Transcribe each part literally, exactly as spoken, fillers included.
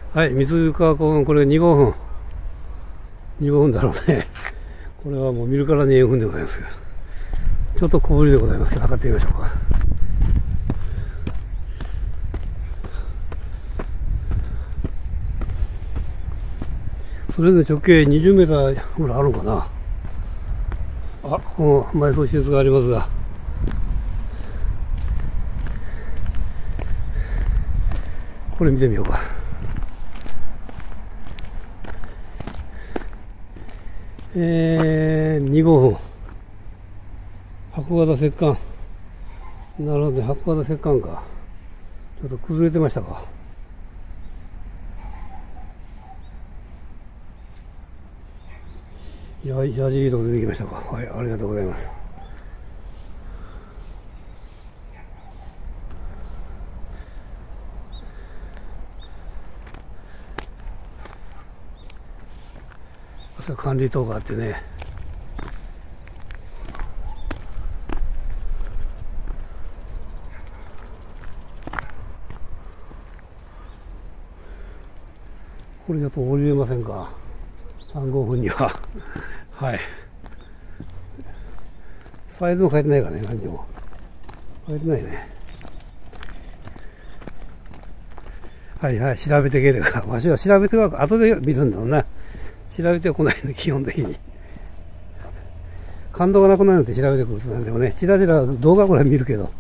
はい、水川公園、これにごふん。にごふんだろうね。これはもう見るからによんふんでございますけど。ちょっと小ぶりでございますけど、測ってみましょうか。それぞれ直径にじゅうメーターぐらいあるのかな。あ、この埋葬施設がありますが。これ見てみようか。えー、にごふん。箱型石棺。なるほど、箱型石棺か。ちょっと崩れてましたか。や、やじりと出てきましたか。はい、ありがとうございます。管理棟があってね、これちょっと降りれませんか、さんごふんには。はい、サイズも変えてないからね、何にも変えてないね。はいはい、調べてければ、わしは調べては後で見るんだろうな。調べては来ないので、基本的に。感動がなくなるのって調べてくるとなんでもね、ちらちら動画ぐらい見るけど。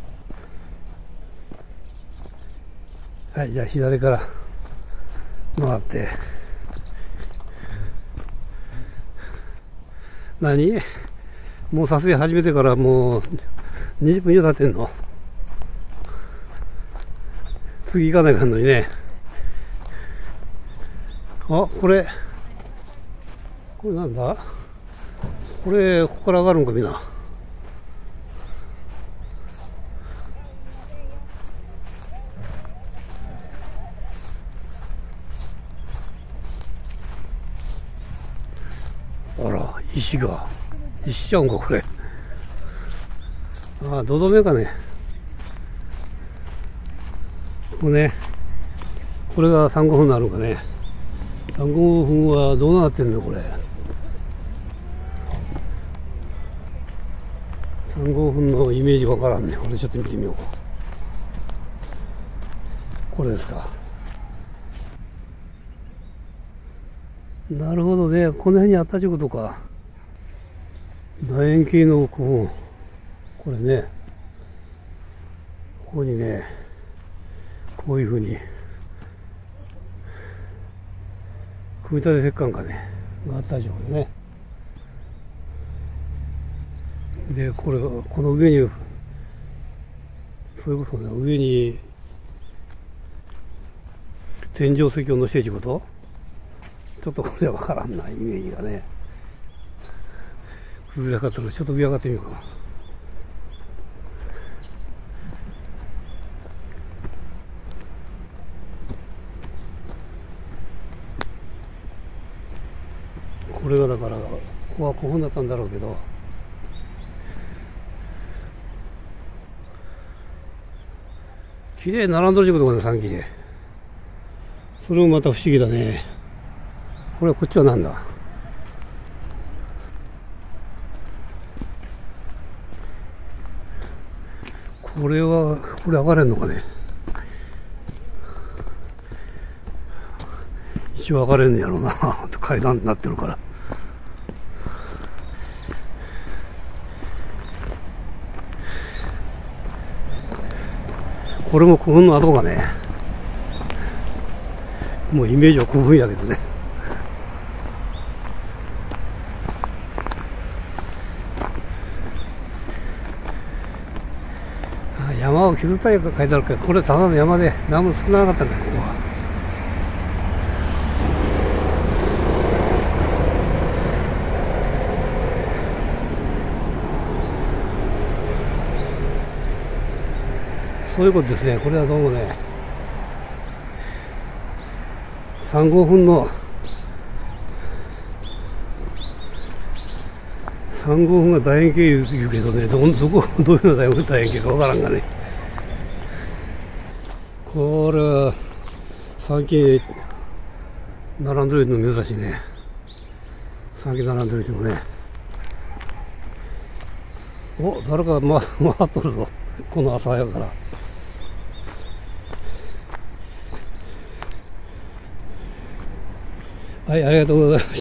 はい、じゃあ左から回って。何？もう撮影始めてからもうにじゅっぷん以上経ってんの？次行かないかんのにね。あ、これ。これなんだ？これ、ここから上がるんか、みんな。あら、石が。石ちゃうんか、これ。ああ、土留めかね。ここね。これがさんごふんになるんかね。さんごふんはどうなってんの、これ。さんごふんのイメージわからんね。これちょっと見てみようか。これですか。なるほどね。この辺にあったということか。楕円形のこう、これね。ここにね、こういうふうに、組み立て石棺かね、があったということでね。で、これが、この上に、そういうことね、上に、天井石を乗せていることちょっとこれはわからんな、イメージがね。崩れなかったので、ちょっと上上がってみようかな。これがだから、ここはこうなったんだろうけど、綺麗に並んどるってことかね、さんきで。それもまた不思議だね。これはこっちはなんだ。これは、これ上がれんのかね。一応上がれんのやろうな。階段になってるから。これも古墳の跡がね、もうイメージは古墳やけどね。山を削ったり書いてあるけど、これただの山で何も少なかったんだよ、ここは。そういうことですね。これはどうもね、さんごふんのさんごふんが楕円形言うけどね、どどこどういうのだよ楕円形かわからんがね。これはさんき並んでるの珍しいね。先並んでる人もね。お、誰かま回っとるぞ。この朝早から。はい、ありがとうございました。